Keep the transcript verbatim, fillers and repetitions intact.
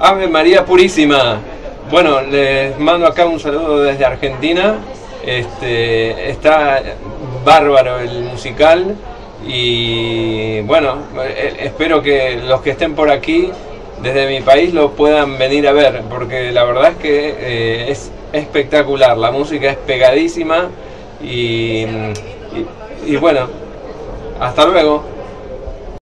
Ave María Purísima. Bueno, les mando acá un saludo desde Argentina. Este, está bárbaro el musical y bueno, espero que los que estén por aquí desde mi país lo puedan venir a ver, porque la verdad es que eh, es espectacular, la música es pegadísima y, y, y bueno, hasta luego.